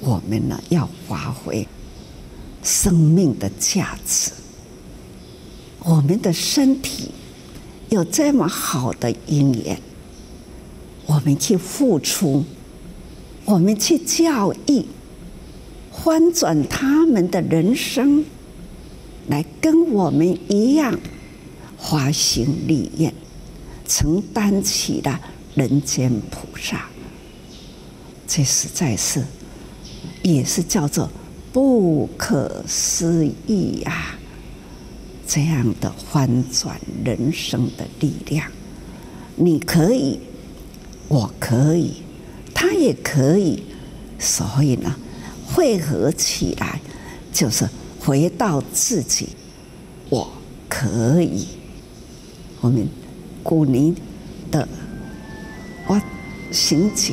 我们呢要发挥生命的价值。我们的身体有这么好的因缘，我们去付出，我们去教育，翻转他们的人生，来跟我们一样发心立愿，承担起了人间菩萨。这实在是也是叫做不可思议啊！这样的翻转人生的力量，你可以，我可以，他也可以，所以呢，汇合起来就是回到自己，我可以。我们古年的我行脚，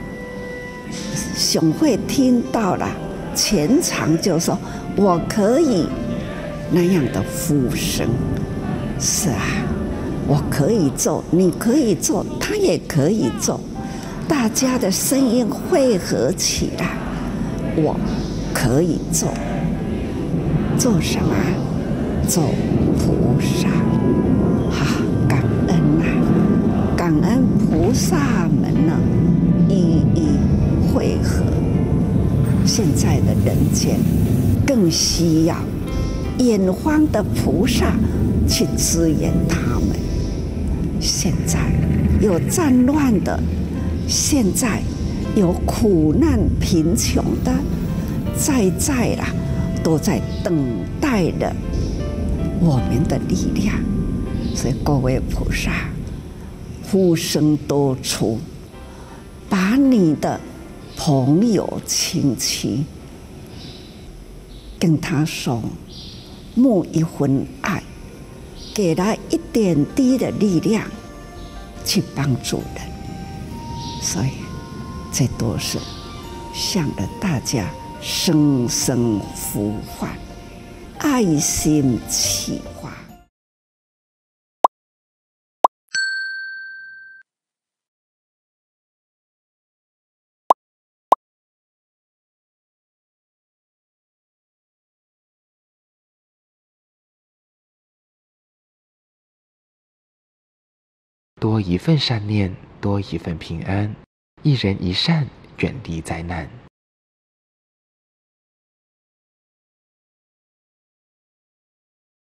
总会听到了，前场就说我可以那样的呼声。是啊，我可以做，你可以做，他也可以做，大家的声音汇合起来，我可以做。做什么？做菩萨。感恩啊，感恩菩萨们呢，一一汇合。现在的人间更需要远方的菩萨去支援他们。现在有战乱的，现在有苦难贫穷的，在啦，都在等待着我们的力量。所以各位菩萨，呼声多出，把你的朋友亲戚跟他说，募一份爱，给他一点滴的力量，去帮助人。所以这都是向着大家生生呼唤，爱心启发。 多一份善念，多一份平安，一人一善，远离灾难。